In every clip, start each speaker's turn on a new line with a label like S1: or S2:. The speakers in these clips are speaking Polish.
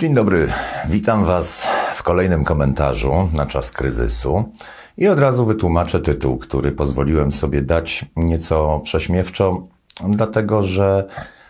S1: Dzień dobry, witam Was w kolejnym komentarzu na czas kryzysu i od razu wytłumaczę tytuł, który pozwoliłem sobie dać nieco prześmiewczo, dlatego że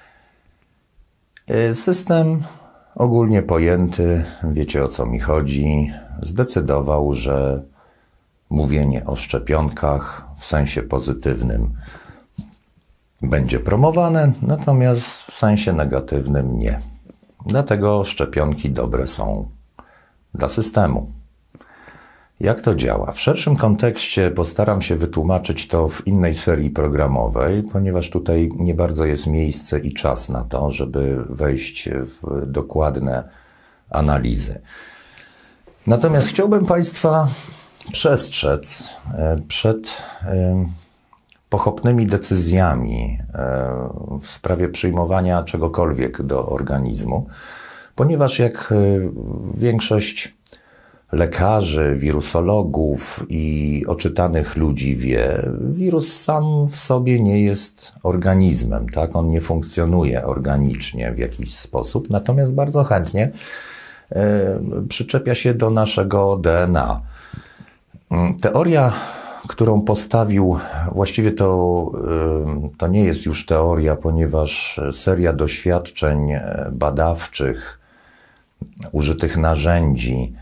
S1: system ogólnie pojęty, wiecie o co mi chodzi, zdecydował, że mówienie o szczepionkach w sensie pozytywnym będzie promowane, natomiast w sensie negatywnym nie. Dlatego szczepionki dobre są dla systemu. Jak to działa? W szerszym kontekście postaram się wytłumaczyć to w innej serii programowej, ponieważ tutaj nie bardzo jest miejsce i czas na to, żeby wejść w dokładne analizy. Natomiast chciałbym Państwa przestrzec przed pochopnymi decyzjami w sprawie przyjmowania czegokolwiek do organizmu, ponieważ jak większość lekarzy, wirusologów i oczytanych ludzi wie, wirus sam w sobie nie jest organizmem, tak? On nie funkcjonuje organicznie w jakiś sposób, natomiast bardzo chętnie przyczepia się do naszego DNA. Teoria, którą postawił, właściwie to nie jest już teoria, ponieważ seria doświadczeń badawczych, użytych narzędzi,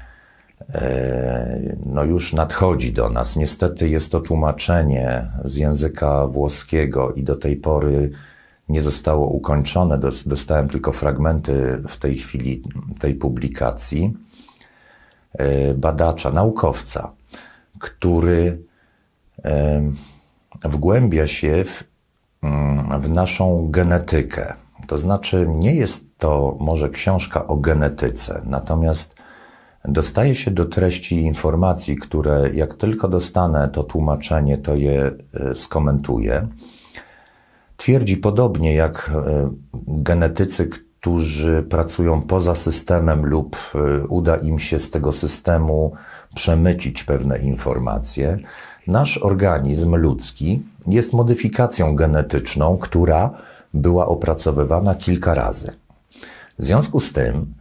S1: już nadchodzi do nas. Niestety jest to tłumaczenie z języka włoskiego i do tej pory nie zostało ukończone. Dostałem tylko fragmenty w tej chwili tej publikacji badacza, naukowca, który wgłębia się w naszą genetykę. To znaczy nie jest to może książka o genetyce, natomiast dostaje się do treści informacji, które jak tylko dostanę to tłumaczenie, to je skomentuję. Twierdzi podobnie jak genetycy, którzy pracują poza systemem lub uda im się z tego systemu przemycić pewne informacje. Nasz organizm ludzki jest modyfikacją genetyczną, która była opracowywana kilka razy. W związku z tym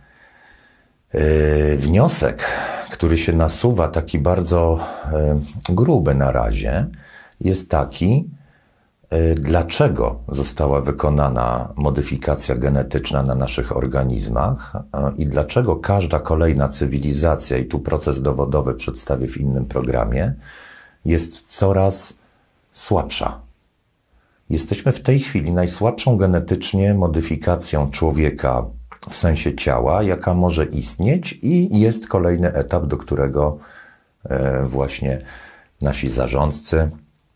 S1: wniosek, który się nasuwa, taki bardzo gruby na razie, jest taki, dlaczego została wykonana modyfikacja genetyczna na naszych organizmach i dlaczego każda kolejna cywilizacja, i tu proces dowodowy przedstawię w innym programie, jest coraz słabsza. Jesteśmy w tej chwili najsłabszą genetycznie modyfikacją człowieka w sensie ciała, jaka może istnieć, i jest kolejny etap, do którego właśnie nasi zarządcy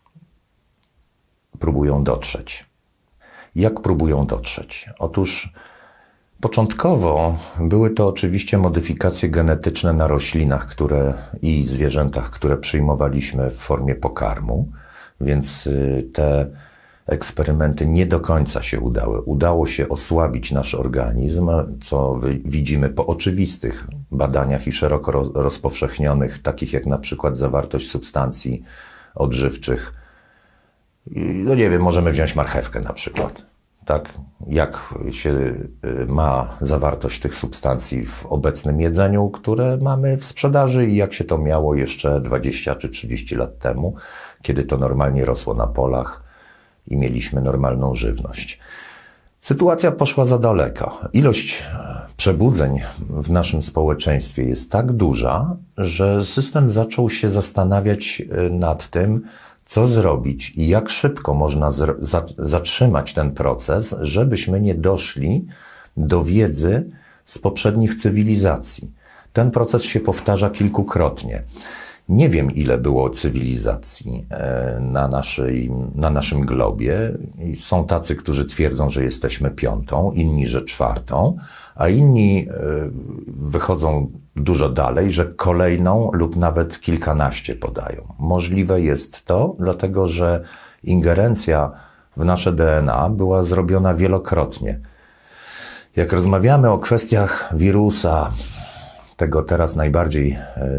S1: próbują dotrzeć. Jak próbują dotrzeć? Otóż początkowo były to oczywiście modyfikacje genetyczne na roślinach i zwierzętach, które przyjmowaliśmy w formie pokarmu, więc te eksperymenty nie do końca się udały. Udało się osłabić nasz organizm, co widzimy po oczywistych badaniach i szeroko rozpowszechnionych, takich jak na przykład zawartość substancji odżywczych. Możemy wziąć marchewkę na przykład. Tak, jak się ma zawartość tych substancji w obecnym jedzeniu, które mamy w sprzedaży, i jak się to miało jeszcze 20 czy 30 lat temu, kiedy to normalnie rosło na polach i mieliśmy normalną żywność. Sytuacja poszła za daleko. Ilość przebudzeń w naszym społeczeństwie jest tak duża, że system zaczął się zastanawiać nad tym, co zrobić i jak szybko można zatrzymać ten proces, żebyśmy nie doszli do wiedzy z poprzednich cywilizacji. Ten proces się kilkukrotnie. Nie wiem, ile było cywilizacji na naszym globie. Są tacy, którzy twierdzą, że jesteśmy 5., inni, że 4., a inni wychodzą dużo dalej, że kolejną lub nawet kilkanaście podają. Możliwe jest to, dlatego że ingerencja w nasze DNA była zrobiona wielokrotnie. Jak rozmawiamy o kwestiach wirusa, tego teraz najbardziej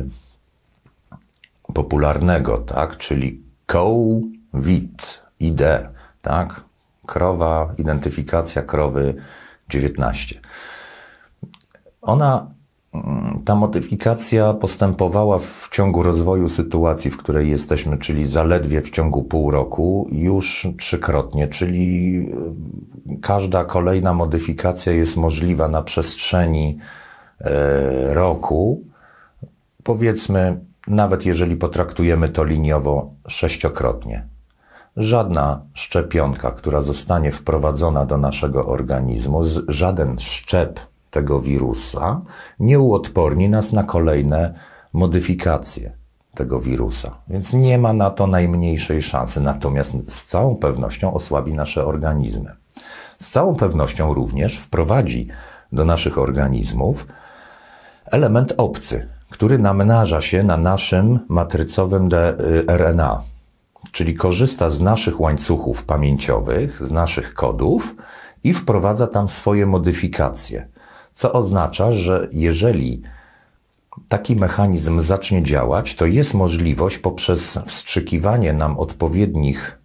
S1: popularnego, tak, czyli COVID, tak, identyfikacja krowy 19. Ta modyfikacja postępowała w ciągu rozwoju sytuacji, w której jesteśmy, czyli zaledwie w ciągu pół roku, już 3-krotnie, czyli każda kolejna modyfikacja jest możliwa na przestrzeni roku, powiedzmy, nawet jeżeli potraktujemy to liniowo, 6-krotnie. Żadna szczepionka, która zostanie wprowadzona do naszego organizmu, żaden szczep tego wirusa nie uodporni nas na kolejne modyfikacje tego wirusa. Więc nie ma na to najmniejszej szansy. Natomiast z całą pewnością osłabi nasze organizmy. Z całą pewnością również wprowadzi do naszych organizmów element obcy, który namnaża się na naszym matrycowym RNA, czyli korzysta z naszych łańcuchów pamięciowych, z naszych kodów i wprowadza tam swoje modyfikacje. Co oznacza, że jeżeli taki mechanizm zacznie działać, to jest możliwość poprzez wstrzykiwanie nam odpowiednich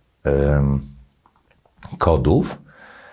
S1: kodów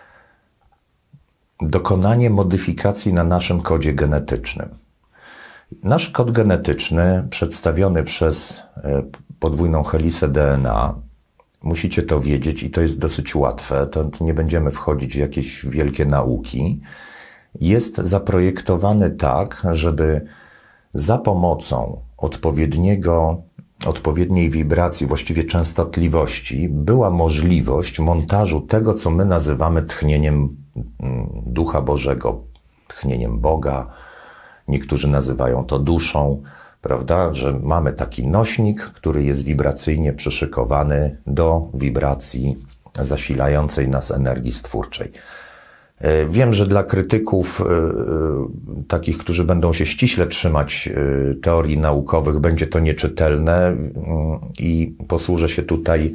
S1: dokonanie modyfikacji na naszym kodzie genetycznym. Nasz kod genetyczny przedstawiony przez podwójną helisę DNA, musicie to wiedzieć i to jest dosyć łatwe, to nie będziemy wchodzić w jakieś wielkie nauki, jest zaprojektowany tak, żeby za pomocą odpowiedniej wibracji, właściwie częstotliwości, była możliwość montażu tego, co my nazywamy tchnieniem Ducha Bożego, tchnieniem Boga. Niektórzy nazywają to duszą, prawda, że mamy taki nośnik, który jest wibracyjnie przyszykowany do wibracji zasilającej nas energii stwórczej. Wiem, że dla krytyków, takich, którzy będą się ściśle trzymać teorii naukowych, będzie to nieczytelne i posłużę się tutaj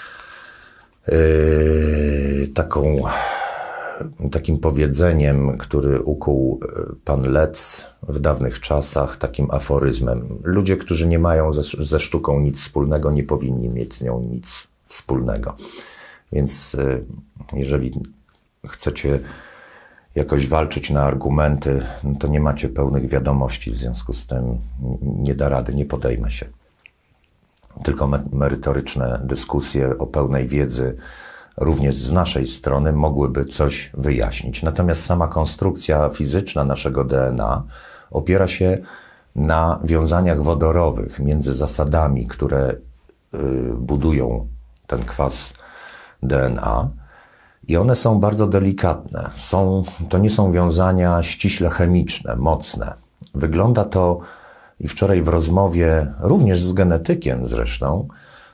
S1: takim powiedzeniem, który ukuł pan Letz w dawnych czasach, takim aforyzmem. Ludzie, którzy nie mają ze sztuką nic wspólnego, nie powinni mieć z nią nic wspólnego. Więc jeżeli chcecie jakoś walczyć na argumenty, to nie macie pełnych wiadomości, w związku z tym nie da rady, nie podejmę się. Tylko merytoryczne dyskusje o pełnej wiedzy, również z naszej strony, mogłyby coś wyjaśnić. Natomiast sama konstrukcja fizyczna naszego DNA opiera się na wiązaniach wodorowych między zasadami, które budują ten kwas DNA. I one są bardzo delikatne. To nie są wiązania ściśle chemiczne, mocne. Wygląda to, i wczoraj w rozmowie, również z genetykiem zresztą,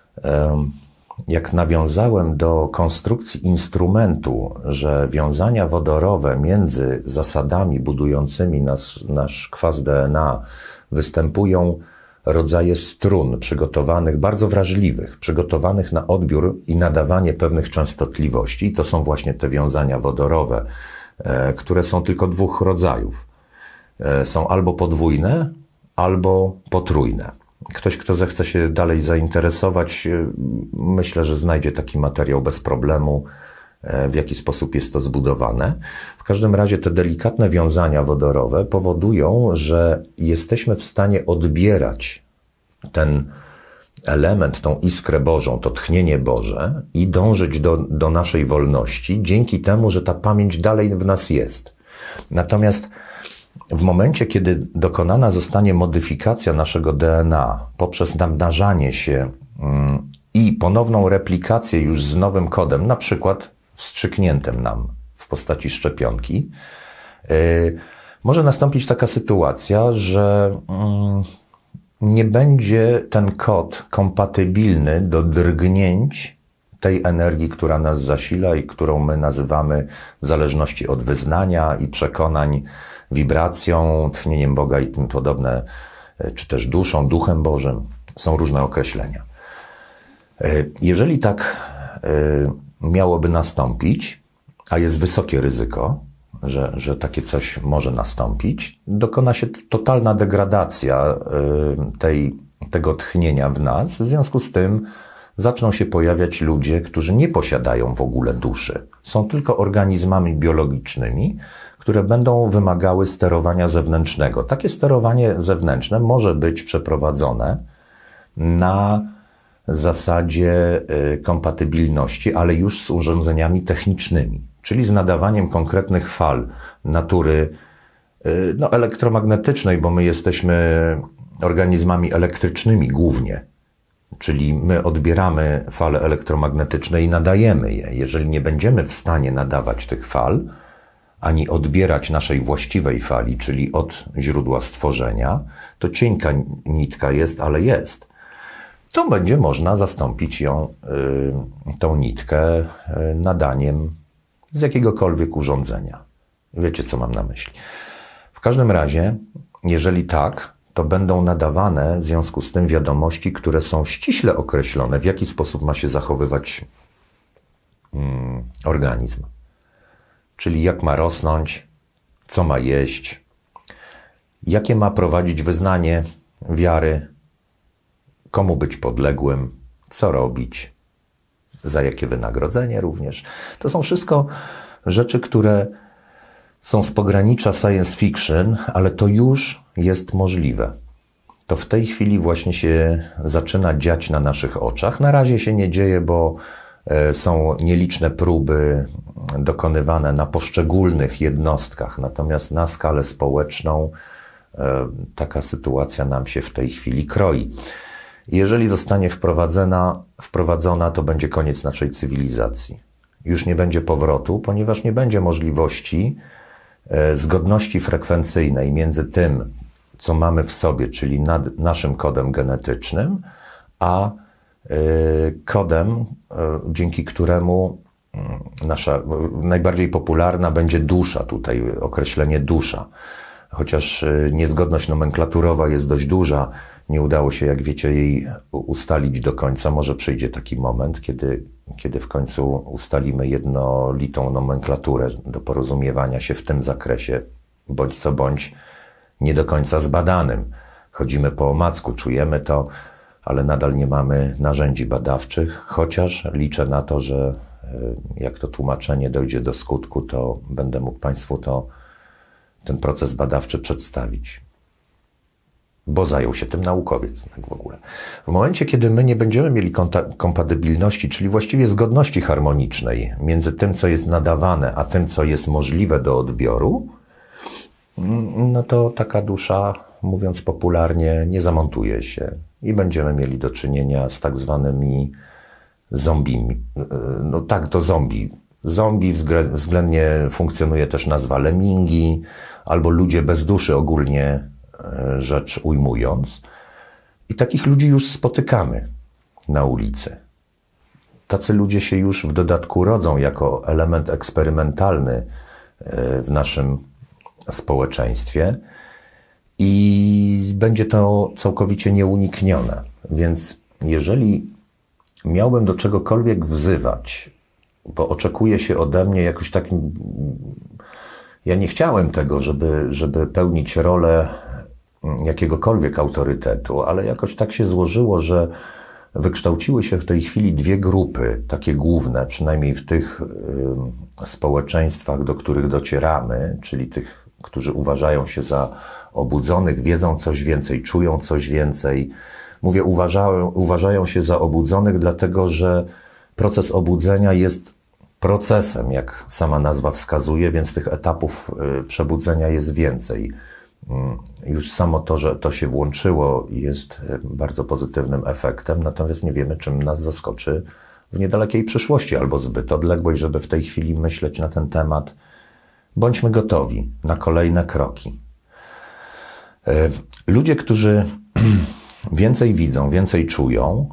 S1: jak nawiązałem do konstrukcji instrumentu, że wiązania wodorowe między zasadami budującymi nasz kwas DNA występują rodzaje strun przygotowanych, bardzo wrażliwych, przygotowanych na odbiór i nadawanie pewnych częstotliwości. I to są właśnie te wiązania wodorowe, które są tylko dwóch rodzajów. Są albo podwójne, albo potrójne. Ktoś, kto zechce się dalej zainteresować, myślę, że znajdzie taki materiał bez problemu, w jaki sposób jest to zbudowane. W każdym razie te delikatne wiązania wodorowe powodują, że jesteśmy w stanie odbierać ten element, tą iskrę Bożą, to tchnienie Boże i dążyć do naszej wolności dzięki temu, że ta pamięć dalej w nas jest. Natomiast w momencie, kiedy dokonana zostanie modyfikacja naszego DNA poprzez namnażanie się i ponowną replikację już z nowym kodem, na przykład wstrzykniętym nam w postaci szczepionki, może nastąpić taka sytuacja, że nie będzie ten kod kompatybilny do drgnięć tej energii, która nas zasila i którą my nazywamy w zależności od wyznania i przekonań wibracją, tchnieniem Boga i tym podobne, czy też duszą, Duchem Bożym. Są różne określenia. Jeżeli tak miałoby nastąpić, a jest wysokie ryzyko, że takie coś może nastąpić, dokona się totalna degradacja tego tchnienia w nas. W związku z tym zaczną się pojawiać ludzie, którzy nie posiadają w ogóle duszy. Są tylko organizmami biologicznymi, które będą wymagały sterowania zewnętrznego. Takie sterowanie zewnętrzne może być przeprowadzone na zasadzie kompatybilności, ale już z urządzeniami technicznymi, czyli z nadawaniem konkretnych fal natury elektromagnetycznej, bo my jesteśmy organizmami elektrycznymi głównie, czyli my odbieramy fale elektromagnetyczne i nadajemy je. Jeżeli nie będziemy w stanie nadawać tych fal, ani odbierać naszej właściwej fali, czyli od źródła stworzenia, to cienka nitka jest, ale jest. To będzie można zastąpić ją, tą nitkę, nadaniem z jakiegokolwiek urządzenia. Wiecie, co mam na myśli. W każdym razie, jeżeli tak, to będą nadawane w związku z tym wiadomości, które są ściśle określone, w jaki sposób ma się zachowywać organizm. Czyli jak ma rosnąć, co ma jeść, jakie ma prowadzić wyznanie wiary, komu być podległym, co robić, za jakie wynagrodzenie również. To są wszystko rzeczy, które są z pogranicza science fiction, ale to już jest możliwe. To w tej chwili właśnie się zaczyna dziać na naszych oczach. Na razie się nie dzieje, bo są nieliczne próby dokonywane na poszczególnych jednostkach. Natomiast na skalę społeczną taka sytuacja nam się w tej chwili kroi. Jeżeli zostanie wprowadzona, to będzie koniec naszej cywilizacji. Już nie będzie powrotu, ponieważ nie będzie możliwości zgodności frekwencyjnej między tym, co mamy w sobie, czyli nad naszym kodem genetycznym, a kodem, dzięki któremu nasza najbardziej popularna będzie dusza, tutaj określenie dusza. Chociaż niezgodność nomenklaturowa jest dość duża, nie udało się, jak wiecie, jej ustalić do końca. Może przyjdzie taki moment, kiedy w końcu ustalimy jednolitą nomenklaturę do porozumiewania się w tym zakresie, bądź co bądź nie do końca zbadanym. Chodzimy po omacku, czujemy to, ale nadal nie mamy narzędzi badawczych, chociaż liczę na to, że jak to tłumaczenie dojdzie do skutku, to będę mógł Państwu ten proces badawczy przedstawić. Bo zajął się tym naukowiec, tak w ogóle. W momencie, kiedy my nie będziemy mieli kompatybilności, czyli właściwie zgodności harmonicznej między tym, co jest nadawane, a tym, co jest możliwe do odbioru, no to taka dusza, mówiąc popularnie, nie zamontuje się i będziemy mieli do czynienia z tak zwanymi zombimi. No tak, to zombie. Zombie względnie funkcjonuje też nazwa lemmingi, albo ludzie bez duszy, ogólnie rzecz ujmując. I takich ludzi już spotykamy na ulicy. Tacy ludzie się już w dodatku rodzą jako element eksperymentalny w naszym społeczeństwie i będzie to całkowicie nieuniknione. Więc jeżeli miałbym do czegokolwiek wzywać, bo oczekuje się ode mnie jakoś takim... Ja nie chciałem tego, żeby pełnić rolę jakiegokolwiek autorytetu, ale jakoś tak się złożyło, że wykształciły się w tej chwili dwie grupy, takie główne, przynajmniej w tych społeczeństwach, do których docieramy, czyli tych, którzy uważają się za obudzonych, wiedzą coś więcej, czują coś więcej. Mówię, uważają się za obudzonych, dlatego że proces obudzenia jest procesem, jak sama nazwa wskazuje, więc tych etapów przebudzenia jest więcej. Już samo to, że to się włączyło, jest bardzo pozytywnym efektem, natomiast nie wiemy, czym nas zaskoczy w niedalekiej przyszłości albo zbyt odległej, żeby w tej chwili myśleć na ten temat. Bądźmy gotowi na kolejne kroki. Ludzie, którzy więcej widzą, więcej czują,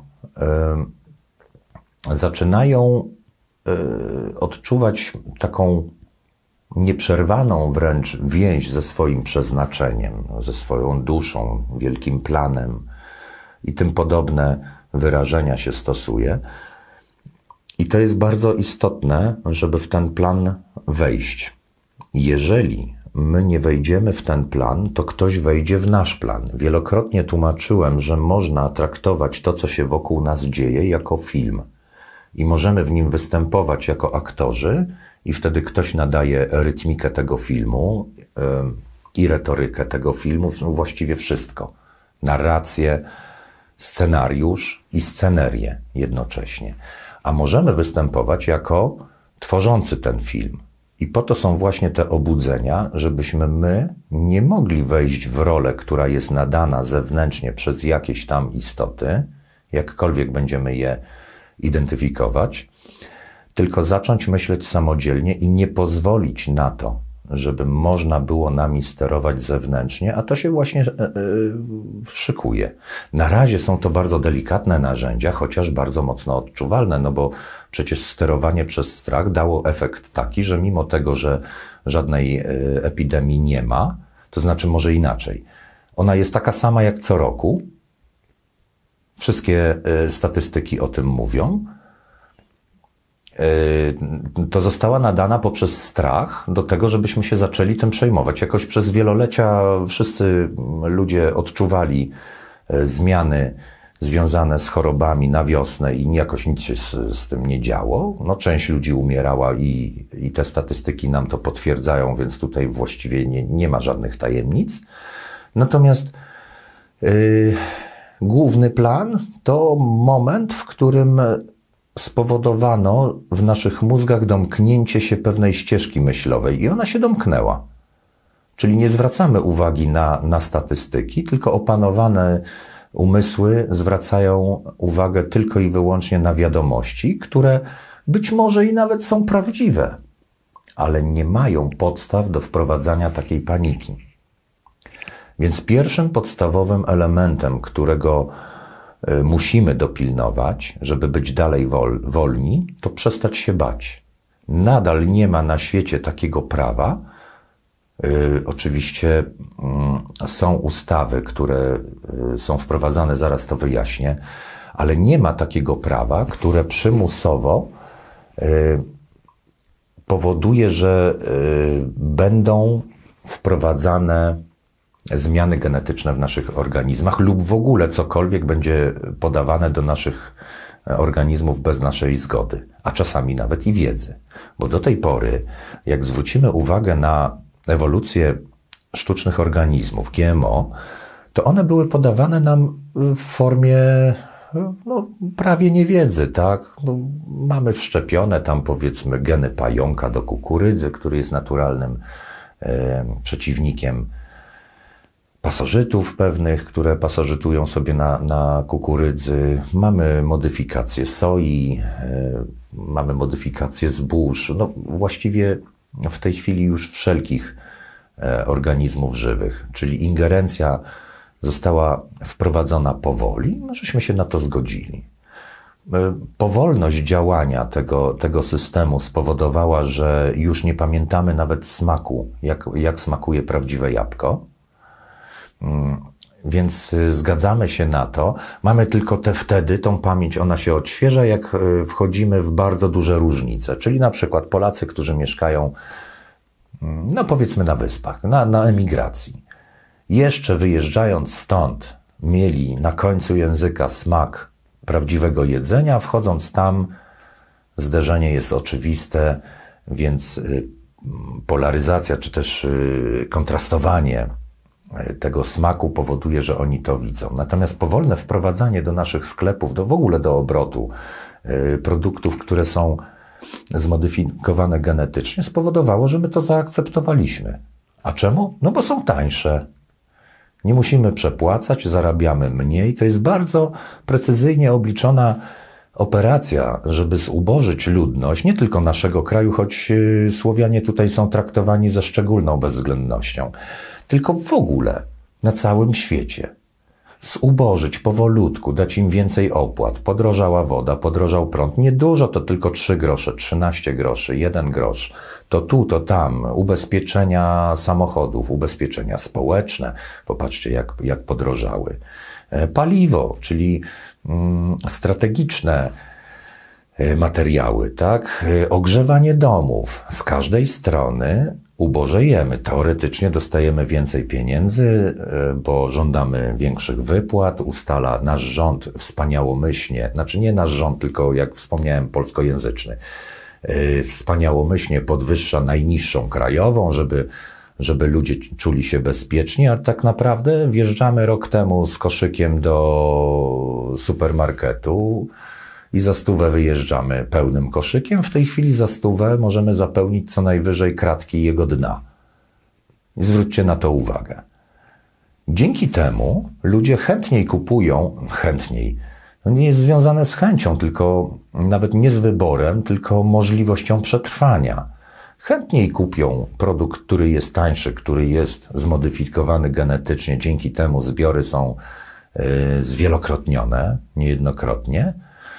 S1: zaczynają odczuwać taką nieprzerwaną wręcz więź ze swoim przeznaczeniem, ze swoją duszą, wielkim planem i tym podobne wyrażenia się stosuje. I to jest bardzo istotne, żeby w ten plan wejść. Jeżeli my nie wejdziemy w ten plan, to ktoś wejdzie w nasz plan. Wielokrotnie tłumaczyłem, że można traktować to, co się wokół nas dzieje, jako film. I możemy w nim występować jako aktorzy i wtedy ktoś nadaje rytmikę tego filmu i retorykę tego filmu, no właściwie wszystko. Narrację, scenariusz i scenerię jednocześnie. A możemy występować jako tworzący ten film. I po to są właśnie te obudzenia, żebyśmy my nie mogli wejść w rolę, która jest nadana zewnętrznie przez jakieś tam istoty, jakkolwiek będziemy je identyfikować, tylko zacząć myśleć samodzielnie i nie pozwolić na to, żeby można było nami sterować zewnętrznie, a to się właśnie szykuje. Na razie są to bardzo delikatne narzędzia, chociaż bardzo mocno odczuwalne, no bo przecież sterowanie przez strach dało efekt taki, że mimo tego, że żadnej epidemii nie ma, to znaczy może inaczej. Ona jest taka sama jak co roku. Wszystkie statystyki o tym mówią. To została nadana poprzez strach do tego, żebyśmy się zaczęli tym przejmować. Jakoś przez wielolecia wszyscy ludzie odczuwali zmiany związane z chorobami na wiosnę i jakoś nic się z tym nie działo. No, część ludzi umierała i te statystyki nam to potwierdzają, więc tutaj właściwie nie ma żadnych tajemnic. Natomiast główny plan to moment, w którym spowodowano w naszych mózgach domknięcie się pewnej ścieżki myślowej i ona się domknęła. Czyli nie zwracamy uwagi na statystyki, tylko opanowane umysły zwracają uwagę tylko i wyłącznie na wiadomości, które być może i nawet są prawdziwe, ale nie mają podstaw do wprowadzania takiej paniki. Więc pierwszym podstawowym elementem, którego musimy dopilnować, żeby być dalej wolni, to przestać się bać. Nadal nie ma na świecie takiego prawa. Oczywiście są ustawy, które są wprowadzane, zaraz to wyjaśnię, ale nie ma takiego prawa, które przymusowo powoduje, że będą wprowadzane zmiany genetyczne w naszych organizmach lub w ogóle cokolwiek będzie podawane do naszych organizmów bez naszej zgody, a czasami nawet i wiedzy. Bo do tej pory, jak zwrócimy uwagę na ewolucję sztucznych organizmów, GMO, to one były podawane nam w formie prawie niewiedzy, tak? Mamy wszczepione tam powiedzmy geny pająka do kukurydzy, który jest naturalnym przeciwnikiem pasożytów pewnych, które pasożytują sobie na kukurydzy. Mamy modyfikację soi, mamy modyfikację zbóż, właściwie w tej chwili już wszelkich organizmów żywych, czyli ingerencja została wprowadzona powoli, no żeśmy się na to zgodzili. Powolność działania tego systemu spowodowała, że już nie pamiętamy nawet smaku, jak smakuje prawdziwe jabłko. Więc zgadzamy się na to. Mamy tylko wtedy tą pamięć, ona się odświeża, jak wchodzimy w bardzo duże różnice. Czyli na przykład Polacy, którzy mieszkają, powiedzmy na wyspach, na emigracji. Jeszcze wyjeżdżając stąd, mieli na końcu języka smak prawdziwego jedzenia, wchodząc tam zderzenie jest oczywiste, więc polaryzacja, czy też kontrastowanie tego smaku powoduje, że oni to widzą. Natomiast powolne wprowadzanie do naszych sklepów, w ogóle do obrotu produktów, które są zmodyfikowane genetycznie, spowodowało, że my to zaakceptowaliśmy. A czemu? No bo są tańsze. Nie musimy przepłacać, zarabiamy mniej. To jest bardzo precyzyjnie obliczona operacja, żeby zubożyć ludność, nie tylko naszego kraju, choć Słowianie tutaj są traktowani ze szczególną bezwzględnością, tylko w ogóle na całym świecie. Zubożyć powolutku, dać im więcej opłat. Podrożała woda, podrożał prąd. Niedużo, to tylko 3 grosze, 13 groszy, 1 grosz. To tu, to tam. Ubezpieczenia samochodów, ubezpieczenia społeczne. Popatrzcie, jak podrożały. Paliwo, czyli strategiczne materiały, tak? Ogrzewanie domów. Z każdej strony ubożejemy. Teoretycznie dostajemy więcej pieniędzy, bo żądamy większych wypłat, ustala nasz rząd wspaniałomyślnie, znaczy nie nasz rząd, tylko jak wspomniałem polskojęzyczny, wspaniałomyślnie podwyższa najniższą krajową, żeby ludzie czuli się bezpiecznie, a tak naprawdę wjeżdżamy rok temu z koszykiem do supermarketu i za 100 wyjeżdżamy pełnym koszykiem. W tej chwili za 100 możemy zapełnić co najwyżej kratki jego dna. I zwróćcie na to uwagę. Dzięki temu ludzie chętniej kupują, to nie jest związane z chęcią, tylko nawet nie z wyborem, tylko możliwością przetrwania. Chętniej kupią produkt, który jest tańszy, który jest zmodyfikowany genetycznie. Dzięki temu zbiory są zwielokrotnione, niejednokrotnie.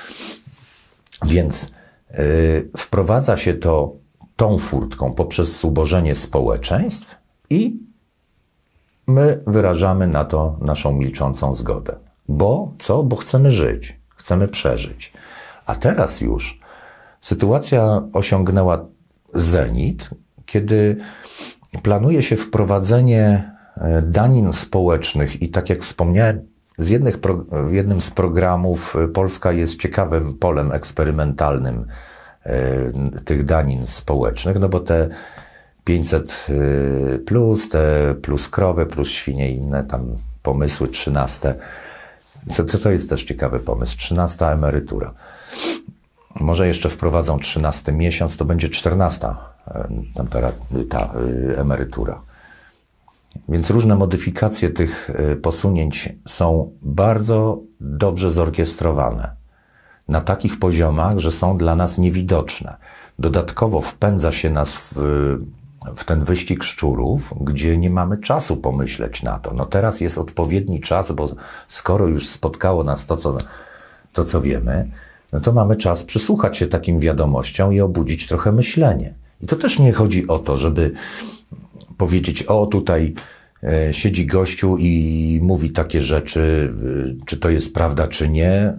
S1: Więc wprowadza się to tą furtką poprzez zubożenie społeczeństw i my wyrażamy na to naszą milczącą zgodę. Bo co? Bo chcemy żyć, chcemy przeżyć. A teraz już sytuacja osiągnęła zenit, kiedy planuje się wprowadzenie danin społecznych i tak jak wspomniałem, w jednym z programów Polska jest ciekawym polem eksperymentalnym tych danin społecznych, no bo te 500 plus, te plus krowy, plus świnie i inne tam pomysły, 13. To jest też ciekawy pomysł, 13 emerytura. Może jeszcze wprowadzą 13 miesiąc, to będzie 14 ta emerytura. Więc różne modyfikacje tych posunięć są bardzo dobrze zorkiestrowane. Na takich poziomach, że są dla nas niewidoczne. Dodatkowo wpędza się nas w ten wyścig szczurów, gdzie nie mamy czasu pomyśleć na to. No teraz jest odpowiedni czas, bo skoro już spotkało nas to, co wiemy, no to mamy czas przysłuchać się takim wiadomościom i obudzić trochę myślenie. I to też nie chodzi o to, żeby powiedzieć, o tutaj siedzi gościu i mówi takie rzeczy, czy to jest prawda, czy nie.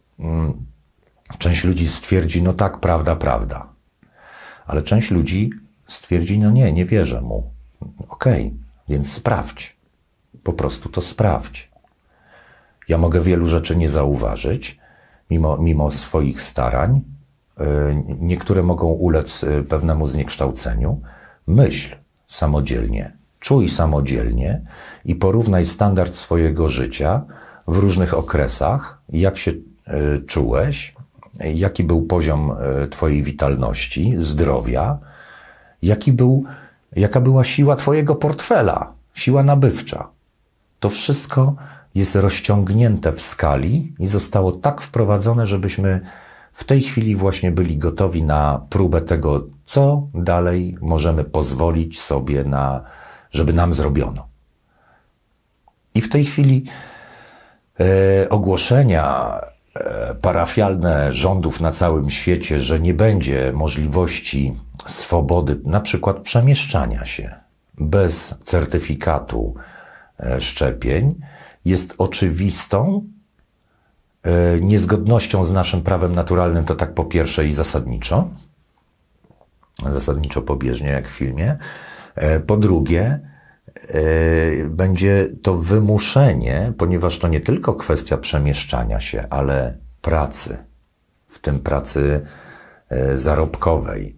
S1: Część ludzi stwierdzi, no tak, prawda. Ale część ludzi stwierdzi, no nie wierzę mu. Okej, więc sprawdź. Po prostu to sprawdź. Ja mogę wielu rzeczy nie zauważyć, mimo swoich starań. Niektóre mogą ulec pewnemu zniekształceniu. Myśl samodzielnie, czuj samodzielnie i porównaj standard swojego życia w różnych okresach, jak się czułeś, jaki był poziom twojej witalności, zdrowia, jaka była siła twojego portfela, siła nabywcza. To wszystko jest rozciągnięte w skali i zostało tak wprowadzone, żebyśmy w tej chwili właśnie byli gotowi na próbę tego, co dalej możemy pozwolić sobie żeby nam zrobiono. I w tej chwili ogłoszenia parafialne rządów na całym świecie, że nie będzie możliwości swobody, na przykład przemieszczania się bez certyfikatu szczepień, jest oczywistą niezgodnością z naszym prawem naturalnym, to tak po pierwsze i zasadniczo pobieżnie jak w filmie. Po drugie, będzie to wymuszenie, ponieważ to nie tylko kwestia przemieszczania się, ale pracy, w tym pracy zarobkowej,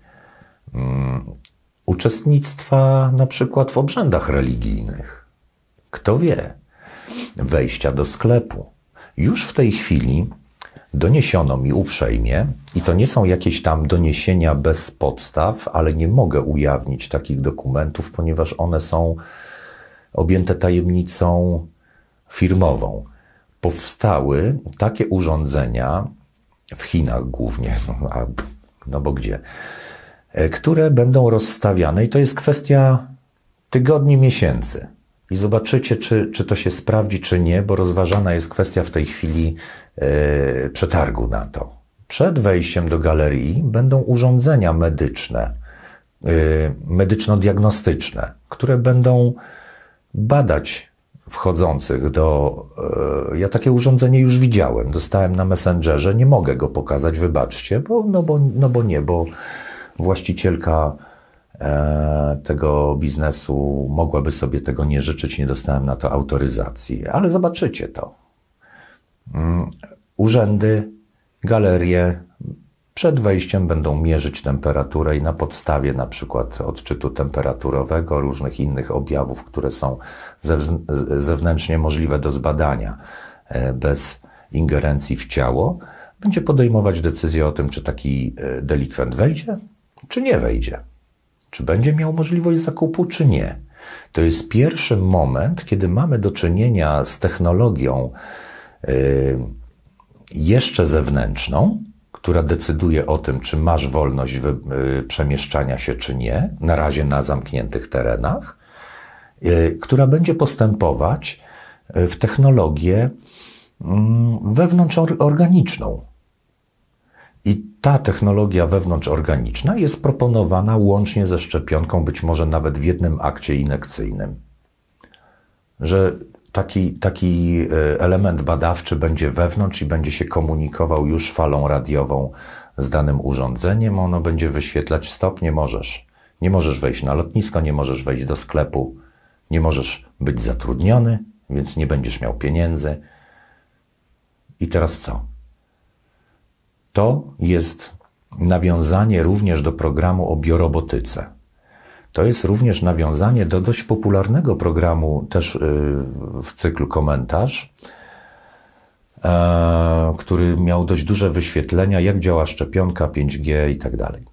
S1: uczestnictwa na przykład w obrzędach religijnych. Kto wie, wejścia do sklepu. Już w tej chwili doniesiono mi uprzejmie, i to nie są jakieś tam doniesienia bez podstaw, ale nie mogę ujawnić takich dokumentów, ponieważ one są objęte tajemnicą firmową. Powstały takie urządzenia, w Chinach głównie, no bo gdzie, które będą rozstawiane i to jest kwestia tygodni, miesięcy. I zobaczycie, czy to się sprawdzi, czy nie, bo rozważana jest kwestia w tej chwili przetargu na to. Przed wejściem do galerii będą urządzenia medyczne, medyczno-diagnostyczne, które będą badać wchodzących ja takie urządzenie już widziałem, dostałem na Messengerze, nie mogę go pokazać, wybaczcie, bo właścicielka tego biznesu mogłaby sobie tego nie życzyć, nie dostałem na to autoryzacji, ale zobaczycie to. Urzędy, galerie przed wejściem będą mierzyć temperaturę i na podstawie na przykład odczytu temperaturowego, różnych innych objawów, które są zewnętrznie możliwe do zbadania bez ingerencji w ciało, będzie podejmować decyzję o tym, czy taki delikwent wejdzie, czy nie wejdzie. Czy będzie miał możliwość zakupu, czy nie. To jest pierwszy moment, kiedy mamy do czynienia z technologią jeszcze zewnętrzną, która decyduje o tym, czy masz wolność przemieszczania się, czy nie, na razie na zamkniętych terenach, która będzie postępować w technologię wewnątrzorganiczną. I ta technologia wewnątrzorganiczna jest proponowana łącznie ze szczepionką, być może nawet w jednym akcie injekcyjnym. Że taki element badawczy będzie wewnątrz i będzie się komunikował już falą radiową z danym urządzeniem. Ono będzie wyświetlać: stop, nie możesz. Nie możesz wejść na lotnisko, nie możesz wejść do sklepu, nie możesz być zatrudniony, więc nie będziesz miał pieniędzy. I teraz co? To jest nawiązanie również do programu o biorobotyce. To jest również nawiązanie do dość popularnego programu, też w cyklu Komentarz, który miał dość duże wyświetlenia, jak działa szczepionka 5G i tak dalej.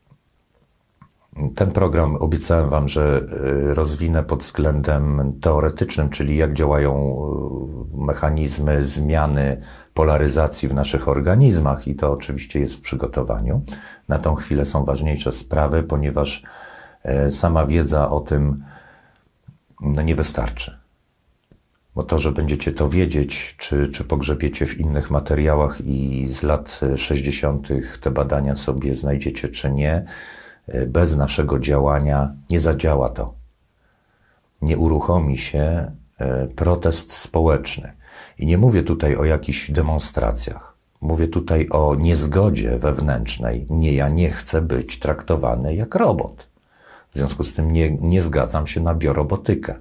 S1: Ten program obiecałem wam, że rozwinę pod względem teoretycznym, czyli jak działają mechanizmy zmiany polaryzacji w naszych organizmach, i to oczywiście jest w przygotowaniu. Na tą chwilę są ważniejsze sprawy, ponieważ sama wiedza o tym nie wystarczy. Bo to, że będziecie to wiedzieć, czy pogrzebiecie w innych materiałach i z lat 60. te badania sobie znajdziecie, czy nie, bez naszego działania nie zadziała to. Nie uruchomi się protest społeczny. I nie mówię tutaj o jakichś demonstracjach. Mówię tutaj o niezgodzie wewnętrznej. Ja nie chcę być traktowany jak robot. W związku z tym nie zgadzam się na biorobotykę.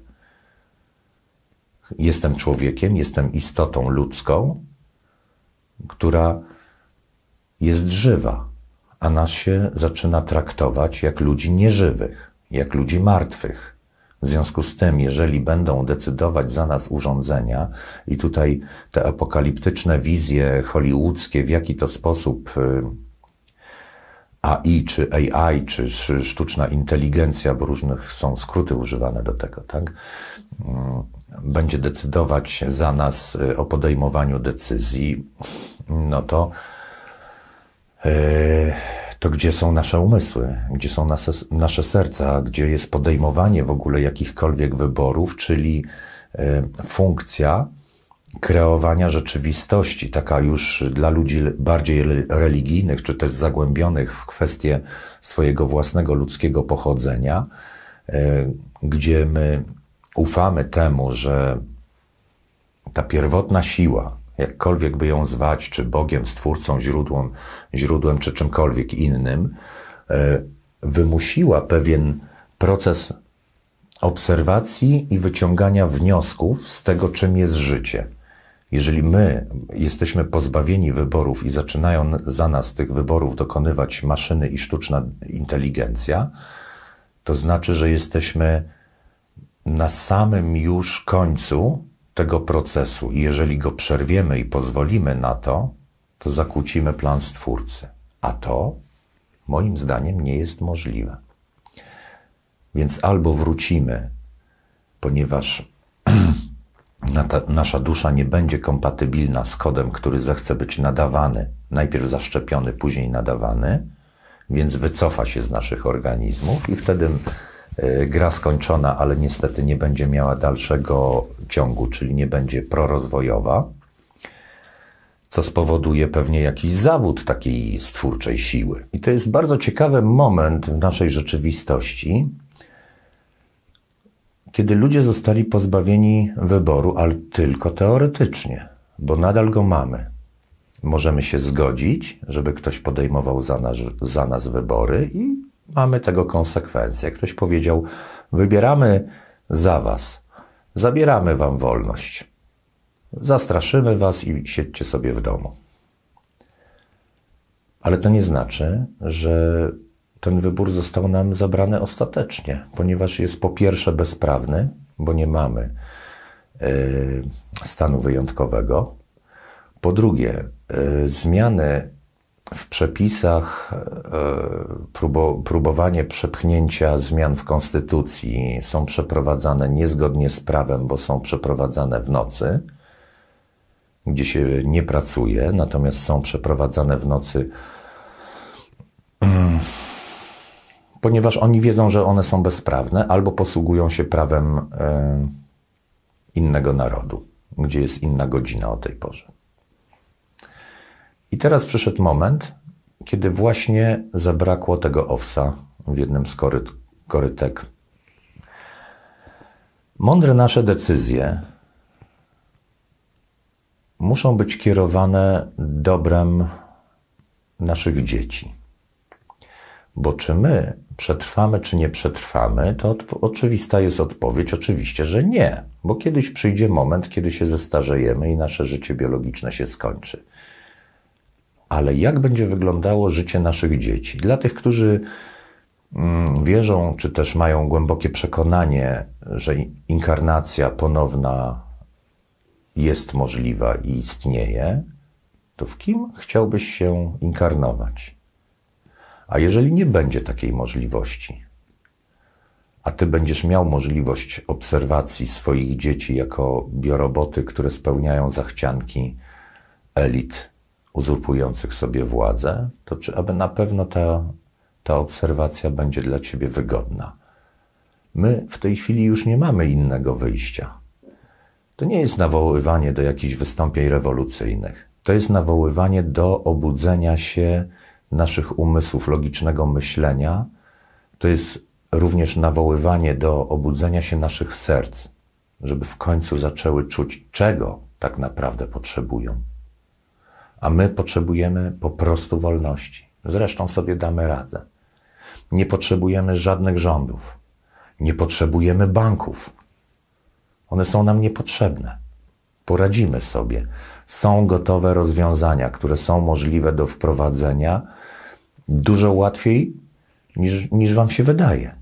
S1: Jestem człowiekiem, jestem istotą ludzką, która jest żywa, a nas się zaczyna traktować jak ludzi nieżywych, jak ludzi martwych. W związku z tym, jeżeli będą decydować za nas urządzenia i tutaj te apokaliptyczne wizje hollywoodzkie, w jaki to sposób AI, czy AI, czy sztuczna inteligencja, bo różnych są skróty używane do tego, tak? Będzie decydować za nas o podejmowaniu decyzji, no to gdzie są nasze umysły, gdzie są nasze serca, gdzie jest podejmowanie w ogóle jakichkolwiek wyborów, czyli funkcja kreowania rzeczywistości, taka już dla ludzi bardziej religijnych, czy też zagłębionych w kwestie swojego własnego ludzkiego pochodzenia, gdzie my ufamy temu, że ta pierwotna siła, jakkolwiek by ją zwać, czy Bogiem, Stwórcą, źródłem, czy czymkolwiek innym, wymusiła pewien proces obserwacji i wyciągania wniosków z tego, czym jest życie. Jeżeli my jesteśmy pozbawieni wyborów i zaczynają za nas tych wyborów dokonywać maszyny i sztuczna inteligencja, to znaczy, że jesteśmy na samym już końcu tego procesu i jeżeli go przerwiemy i pozwolimy na to, to zakłócimy plan Stwórcy. A to, moim zdaniem, nie jest możliwe. Więc albo wrócimy, ponieważ nasza dusza nie będzie kompatybilna z kodem, który zechce być nadawany, najpierw zaszczepiony, później nadawany, więc wycofa się z naszych organizmów i wtedy gra skończona, ale niestety nie będzie miała dalszego ciągu, czyli nie będzie prorozwojowa, co spowoduje pewnie jakiś zawód takiej stwórczej siły. I to jest bardzo ciekawy moment w naszej rzeczywistości, kiedy ludzie zostali pozbawieni wyboru, ale tylko teoretycznie, bo nadal go mamy. Możemy się zgodzić, żeby ktoś podejmował za nas wybory i mamy tego konsekwencje. Ktoś powiedział, wybieramy za was, zabieramy wam wolność. Zastraszymy was i siedźcie sobie w domu. Ale to nie znaczy, że ten wybór został nam zabrany ostatecznie, ponieważ jest po pierwsze bezprawny, bo nie mamy stanu wyjątkowego. Po drugie, zmiany w przepisach, próbowanie przepchnięcia zmian w konstytucji są przeprowadzane niezgodnie z prawem, bo są przeprowadzane w nocy, gdzie się nie pracuje, natomiast są przeprowadzane w nocy, ponieważ oni wiedzą, że one są bezprawne, albo posługują się prawem innego narodu, gdzie jest inna godzina o tej porze. I teraz przyszedł moment, kiedy właśnie zabrakło tego owsa w jednym z korytek. Mądre nasze decyzje muszą być kierowane dobrem naszych dzieci. Bo czy my przetrwamy, czy nie przetrwamy, to oczywista jest odpowiedź, oczywiście, że nie. Bo kiedyś przyjdzie moment, kiedy się zestarzejemy i nasze życie biologiczne się skończy. Ale jak będzie wyglądało życie naszych dzieci? Dla tych, którzy wierzą, czy też mają głębokie przekonanie, że inkarnacja ponowna jest możliwa i istnieje, to w kim chciałbyś się inkarnować? A jeżeli nie będzie takiej możliwości, a ty będziesz miał możliwość obserwacji swoich dzieci jako bioroboty, które spełniają zachcianki elit uzurpujących sobie władzę, to czy aby na pewno ta obserwacja będzie dla ciebie wygodna? My w tej chwili już nie mamy innego wyjścia. To nie jest nawoływanie do jakichś wystąpień rewolucyjnych. To jest nawoływanie do obudzenia się naszych umysłów, logicznego myślenia. To jest również nawoływanie do obudzenia się naszych serc, żeby w końcu zaczęły czuć, czego tak naprawdę potrzebują. A my potrzebujemy po prostu wolności. Zresztą sobie damy radę. Nie potrzebujemy żadnych rządów. Nie potrzebujemy banków. One są nam niepotrzebne. Poradzimy sobie. Są gotowe rozwiązania, które są możliwe do wprowadzenia dużo łatwiej niż wam się wydaje.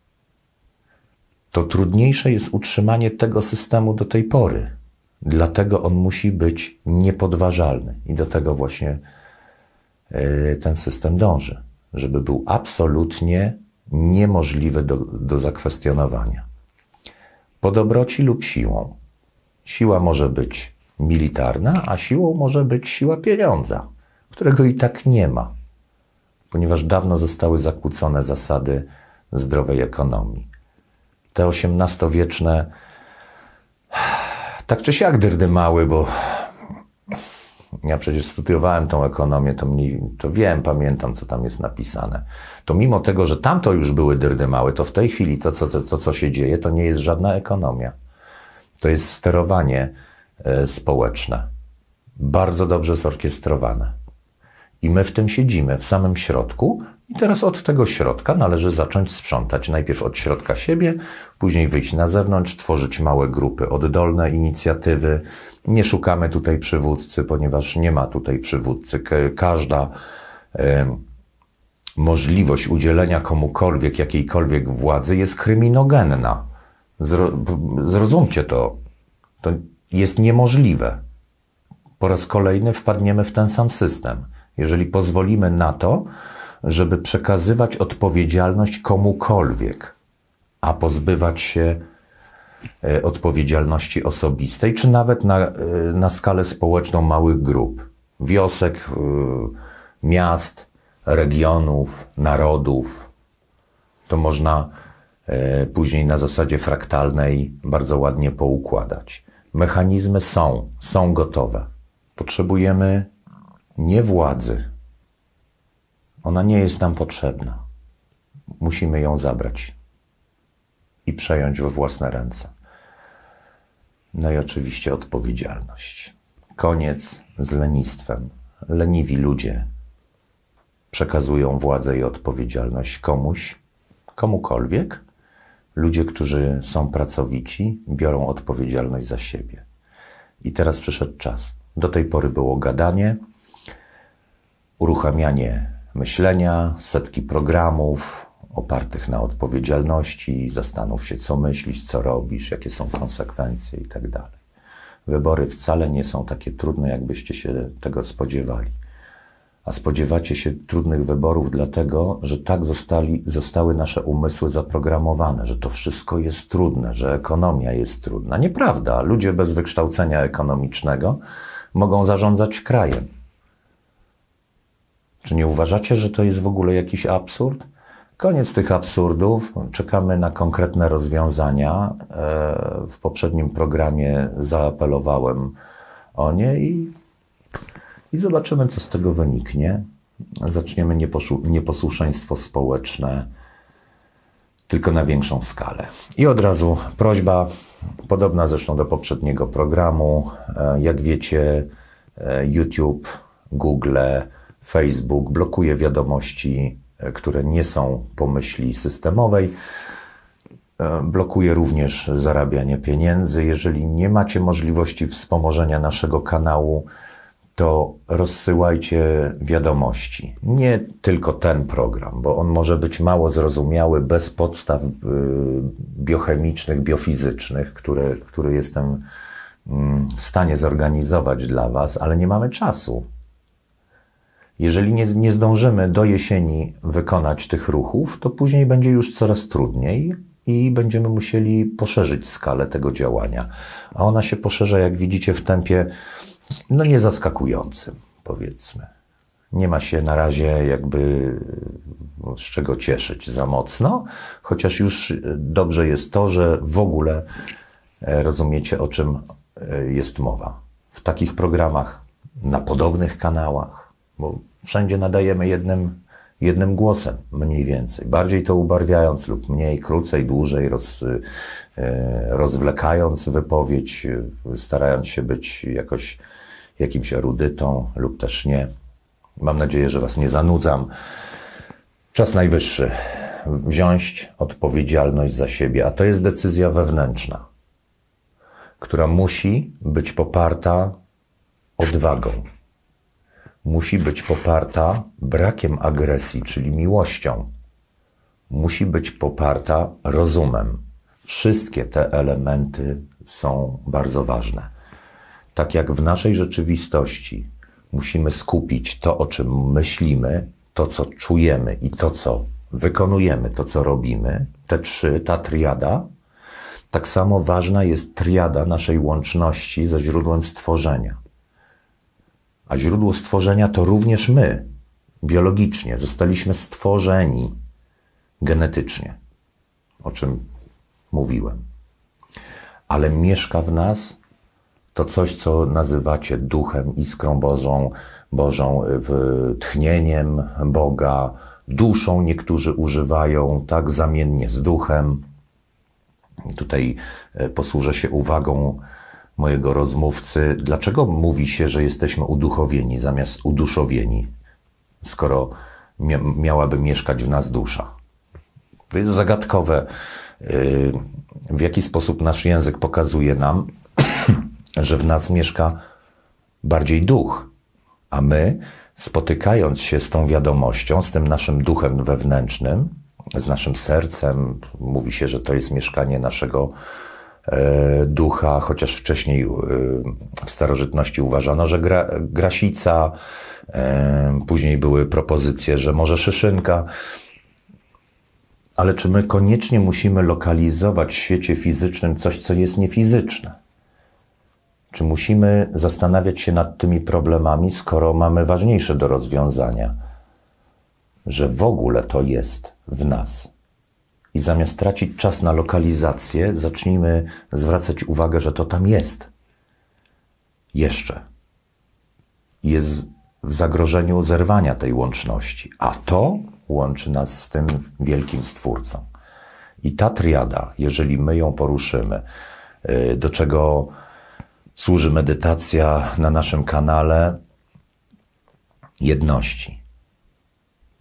S1: To trudniejsze jest utrzymanie tego systemu do tej pory. Dlatego on musi być niepodważalny. I do tego właśnie ten system dąży. Żeby był absolutnie niemożliwy do zakwestionowania. Po dobroci lub siłą. Siła może być militarna, a siłą może być siła pieniądza, którego i tak nie ma, ponieważ dawno zostały zakłócone zasady zdrowej ekonomii. Te XVIII-wieczne tak czy siak dyrdymały, bo ja przecież studiowałem tą ekonomię, to wiem, pamiętam, co tam jest napisane. To mimo tego, że tamto już były dyrdymały, to w tej chwili to, co się dzieje, to nie jest żadna ekonomia. To jest sterowanie społeczne. Bardzo dobrze zorkiestrowane. I my w tym siedzimy, w samym środku. I teraz od tego środka należy zacząć sprzątać. Najpierw od środka siebie, później wyjść na zewnątrz, tworzyć małe grupy, oddolne inicjatywy. Nie szukamy tutaj przywódcy, ponieważ nie ma tutaj przywódcy. Każda możliwość udzielenia komukolwiek jakiejkolwiek władzy jest kryminogenna. Zrozumcie to. To jest niemożliwe. Po raz kolejny wpadniemy w ten sam system. Jeżeli pozwolimy na to, żeby przekazywać odpowiedzialność komukolwiek, a pozbywać się odpowiedzialności osobistej, czy nawet na skalę społeczną małych grup, wiosek, miast, regionów, narodów, to można później na zasadzie fraktalnej bardzo ładnie poukładać. Mechanizmy są gotowe. Potrzebujemy nie władzy. Ona nie jest nam potrzebna. Musimy ją zabrać i przejąć we własne ręce. No i oczywiście odpowiedzialność. Koniec z lenistwem. Leniwi ludzie przekazują władzę i odpowiedzialność komukolwiek. Ludzie, którzy są pracowici, biorą odpowiedzialność za siebie. I teraz przyszedł czas. Do tej pory było gadanie, uruchamianie myślenia, setki programów opartych na odpowiedzialności. Zastanów się, co myślisz, co robisz, jakie są konsekwencje i tak dalej. Wybory wcale nie są takie trudne, jakbyście się tego spodziewali. A spodziewacie się trudnych wyborów dlatego, że tak zostały nasze umysły zaprogramowane, że to wszystko jest trudne, że ekonomia jest trudna. Nieprawda. Ludzie bez wykształcenia ekonomicznego mogą zarządzać krajem. Czy nie uważacie, że to jest w ogóle jakiś absurd? Koniec tych absurdów. Czekamy na konkretne rozwiązania. W poprzednim programie zaapelowałem o nie i zobaczymy, co z tego wyniknie. Zaczniemy nieposłuszeństwo społeczne, tylko na większą skalę. I od razu prośba, podobna zresztą do poprzedniego programu. Jak wiecie, YouTube, Google, Facebook blokuje wiadomości, które nie są po myśli systemowej. Blokuje również zarabianie pieniędzy. Jeżeli nie macie możliwości wspomożenia naszego kanału, to rozsyłajcie wiadomości. Nie tylko ten program, bo on może być mało zrozumiały, bez podstaw biochemicznych, biofizycznych, które jestem w stanie zorganizować dla Was, ale nie mamy czasu. Jeżeli nie zdążymy do jesieni wykonać tych ruchów, to później będzie już coraz trudniej i będziemy musieli poszerzyć skalę tego działania. A ona się poszerza, jak widzicie, w tempie niezaskakującym, powiedzmy. Nie ma się na razie jakby z czego cieszyć za mocno, chociaż już dobrze jest to, że w ogóle rozumiecie, o czym jest mowa. W takich programach, na podobnych kanałach, bo wszędzie nadajemy jednym głosem, mniej więcej. Bardziej to ubarwiając lub mniej, krócej, dłużej, rozwlekając wypowiedź, starając się być jakimś erudytą lub też nie. Mam nadzieję, że Was nie zanudzam. Czas najwyższy wziąć odpowiedzialność za siebie, a to jest decyzja wewnętrzna, która musi być poparta odwagą. Musi być poparta brakiem agresji, czyli miłością. Musi być poparta rozumem. Wszystkie te elementy są bardzo ważne. Tak jak w naszej rzeczywistości musimy skupić to, o czym myślimy, to, co czujemy i to, co wykonujemy, to, co robimy, ta triada, tak samo ważna jest triada naszej łączności ze źródłem stworzenia. A źródło stworzenia to również my, biologicznie. Zostaliśmy stworzeni genetycznie, o czym mówiłem. Ale mieszka w nas to coś, co nazywacie duchem, iskrą Bożą, tchnieniem Boga, duszą niektórzy używają, tak zamiennie z duchem. Tutaj posłużę się uwagą mojego rozmówcy. Dlaczego mówi się, że jesteśmy uduchowieni zamiast uduszowieni, skoro miałaby mieszkać w nas dusza? To jest zagadkowe, w jaki sposób nasz język pokazuje nam, że w nas mieszka bardziej duch, a my, spotykając się z tą wiadomością, z tym naszym duchem wewnętrznym, z naszym sercem, mówi się, że to jest mieszkanie naszego ducha, chociaż wcześniej w starożytności uważano, że grasica, później były propozycje, że może szyszynka. Ale czy my koniecznie musimy lokalizować w świecie fizycznym coś, co jest niefizyczne? Czy musimy zastanawiać się nad tymi problemami, skoro mamy ważniejsze do rozwiązania? Że w ogóle to jest w nas. I zamiast tracić czas na lokalizację, zacznijmy zwracać uwagę, że to tam jest. Jeszcze. Jest w zagrożeniu zerwania tej łączności. A to łączy nas z tym wielkim Stwórcą. I ta triada, jeżeli my ją poruszymy, do czego służy medytacja na naszym kanale, jedności.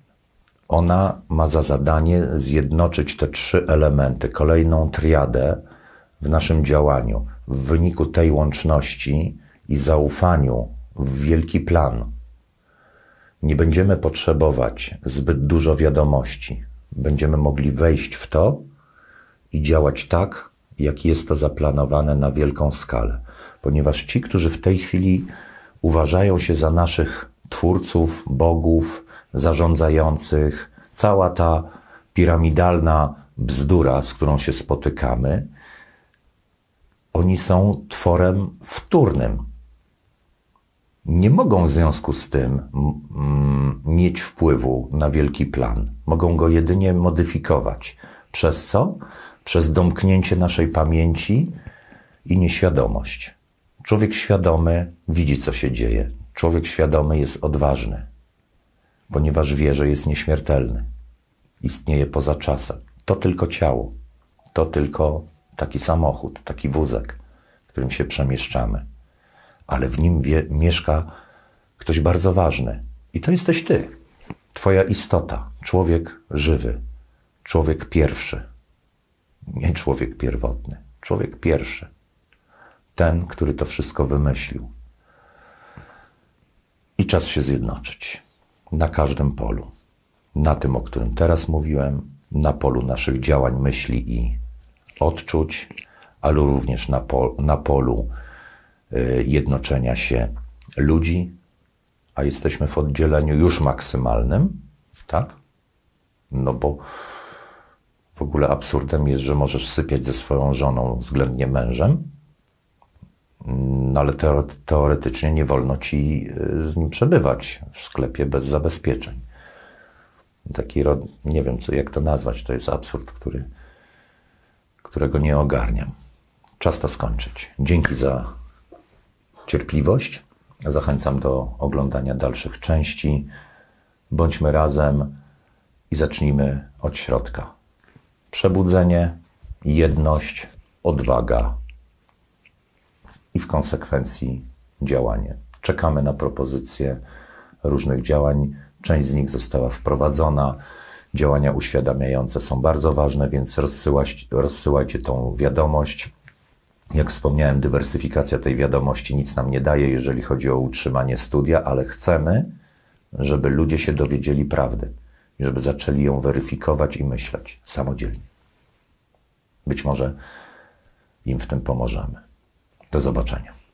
S1: Ona ma za zadanie zjednoczyć te 3 elementy, kolejną triadę w naszym działaniu. W wyniku tej łączności i zaufaniu w wielki plan nie będziemy potrzebować zbyt dużo wiadomości. Będziemy mogli wejść w to i działać tak, jak jest to zaplanowane na wielką skalę. Ponieważ ci, którzy w tej chwili uważają się za naszych twórców, bogów, zarządzających, cała ta piramidalna bzdura, z którą się spotykamy, oni są tworem wtórnym. Nie mogą w związku z tym mieć wpływu na wielki plan. Mogą go jedynie modyfikować. Przez co? Przez domknięcie naszej pamięci i nieświadomość. Człowiek świadomy widzi, co się dzieje. Człowiek świadomy jest odważny, ponieważ wie, że jest nieśmiertelny. Istnieje poza czasem. To tylko ciało. To tylko taki samochód, taki wózek, którym się przemieszczamy. Ale w nim mieszka ktoś bardzo ważny. I to jesteś ty. Twoja istota. Człowiek żywy. Człowiek pierwszy. Nie człowiek pierwotny. Człowiek pierwszy. Ten, który to wszystko wymyślił. I czas się zjednoczyć. Na każdym polu. Na tym, o którym teraz mówiłem, na polu naszych działań, myśli i odczuć, ale również na polu jednoczenia się ludzi, a jesteśmy w oddzieleniu już maksymalnym, tak? No bo w ogóle absurdem jest, że możesz sypiać ze swoją żoną, względnie mężem, no ale teoretycznie nie wolno ci z nim przebywać w sklepie bez zabezpieczeń. Taki, nie wiem, jak to nazwać, to jest absurd, którego nie ogarniam. Czas to skończyć. Dzięki za cierpliwość. Zachęcam do oglądania dalszych części. Bądźmy razem i zacznijmy od środka. Przebudzenie, jedność, odwaga i w konsekwencji działanie. Czekamy na propozycje różnych działań. Część z nich została wprowadzona. Działania uświadamiające są bardzo ważne, więc rozsyłajcie tą wiadomość. Jak wspomniałem, dywersyfikacja tej wiadomości nic nam nie daje, jeżeli chodzi o utrzymanie studia, ale chcemy, żeby ludzie się dowiedzieli prawdy i żeby zaczęli ją weryfikować i myśleć samodzielnie. Być może im w tym pomożemy. Do zobaczenia.